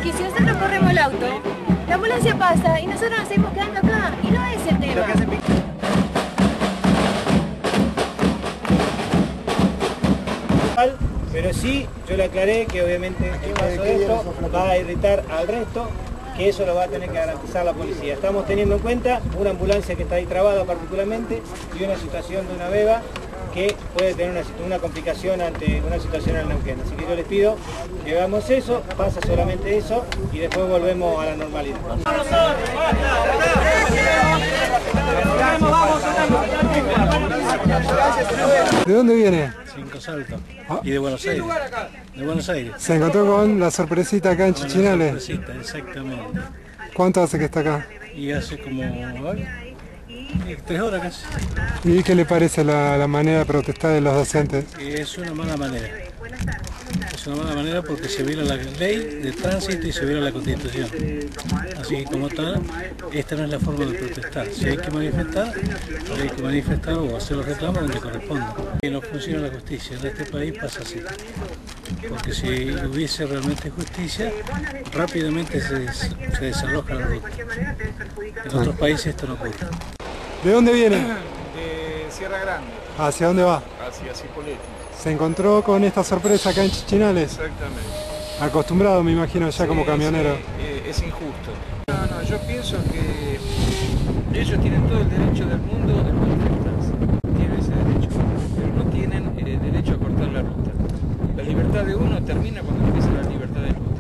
que si nosotros corremos el auto, la ambulancia pasa y nosotros nos seguimos quedando acá. Y no es el tema. Pero sí, yo le aclaré que obviamente en caso de esto va a irritar al resto, que eso lo va a tener que garantizar la policía. Estamos teniendo en cuenta una ambulancia que está ahí trabada particularmente y una situación de una beba que puede tener una complicación ante una situación en Neuquén. Así que yo les pido que hagamos eso, pasa solamente eso y después volvemos a la normalidad. ¿De dónde viene? Cinco Saltos. Y de Buenos Aires. De Buenos Aires. Se encontró con la sorpresita acá en Chichinales. Sorpresita, exactamente. ¿Cuánto hace que está acá? Y hace como 3 horas casi. ¿Y qué le parece la manera de protestar de los docentes? Es una mala manera. Es una mala manera porque se viola la ley de tránsito y se viola la Constitución. Así que como tal, esta no es la forma de protestar. Si hay que manifestar o hacer los reclamos donde corresponda. Y no funciona la justicia. En este país pasa así. Porque si hubiese realmente justicia, rápidamente se desaloja la ruta. En otros países esto no ocurre. ¿De dónde viene? De Sierra Grande. ¿Hacia dónde va? Hacia Cipolletti. ¿Se encontró con esta sorpresa acá en Chichinales? Exactamente. Acostumbrado, me imagino, ya como camionero. Sí, es injusto. No, yo pienso que ellos tienen todo el derecho del mundo de manifestarse. Tienen ese derecho, pero no tienen derecho a cortar la ruta. La libertad de uno termina cuando empieza la libertad del otro.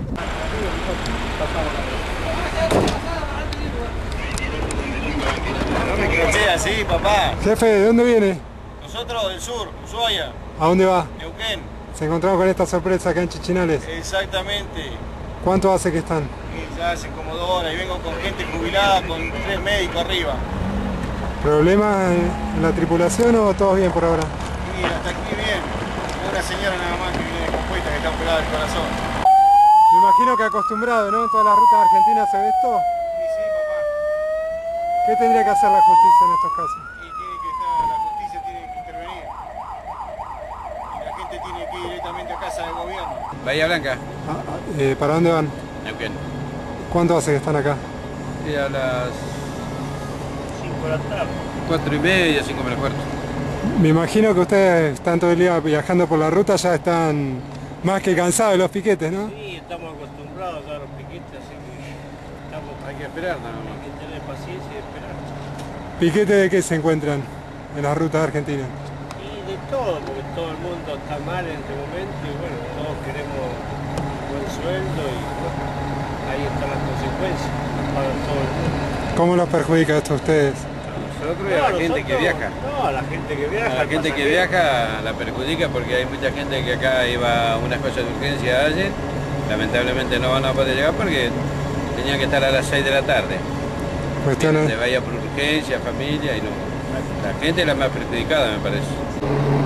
No me creché así, papá. Jefe, ¿de dónde viene? Nosotros del sur, Ushuaia, ¿A dónde va? Neuquén. ¿Se encontraron con esta sorpresa acá en Chichinales? Exactamente. ¿Cuánto hace que están? Ya hace como 2 horas y vengo con gente jubilada, con 3 médicos arriba. ¿Problemas en la tripulación o todo bien por ahora? Y hasta aquí bien. Una señora nada más que viene compuesta, que está operada del corazón. Me imagino que acostumbrado, ¿no? En todas las rutas argentinas se ve esto. Y sí, papá. ¿Qué tendría que hacer la justicia en estos casos? Y tiene que estar, la justicia tiene que intervenir. Y la gente tiene que ir directamente a casa del gobierno. Bahía Blanca, ¿Para dónde van? Neuquén. ¿Cuánto hace que están acá? Y a las 5 de la tarde. 4:30, 5 menos cuarto. Me imagino que ustedes están todo el día viajando por la ruta, ya están más que cansados de los piquetes, ¿no? Sí, estamos acostumbrados a los piquetes, así que Hay que esperar nada más. hay que tener paciencia y esperar. ¿Piquete de qué se encuentran en las rutas argentinas? Y de todo, porque todo el mundo está mal en este momento y bueno, todos queremos un buen sueldo y bueno, ahí están las consecuencias, las pagan todo el mundo. ¿Cómo los perjudica esto a ustedes? Nosotros y a la gente que viaja. No, a la gente que viaja. A la gente que viaja la perjudica porque hay mucha gente que acá iba a unas cosas de urgencia ayer. Lamentablemente no van a poder llegar porque tenían que estar a las 6 de la tarde. Cuestiones. Se vaya por urgencia, familia y no. La gente es la más perjudicada, me parece.